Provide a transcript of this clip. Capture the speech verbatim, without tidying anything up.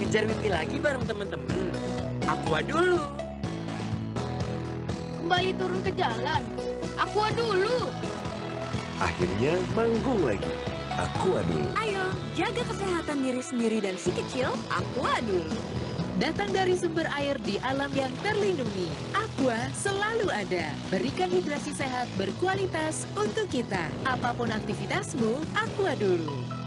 Kejar mimpi lagi bareng temen-temen. Aqua dulu. Kembali turun ke jalan. Aqua dulu. Akhirnya manggung lagi. Aqua dulu. Ayo, jaga kesehatan diri sendiri dan si kecil. Aqua dulu. Datang dari sumber air di alam yang terlindungi. Aqua selalu ada. Berikan hidrasi sehat berkualitas untuk kita. Apapun aktivitasmu, Aqua dulu.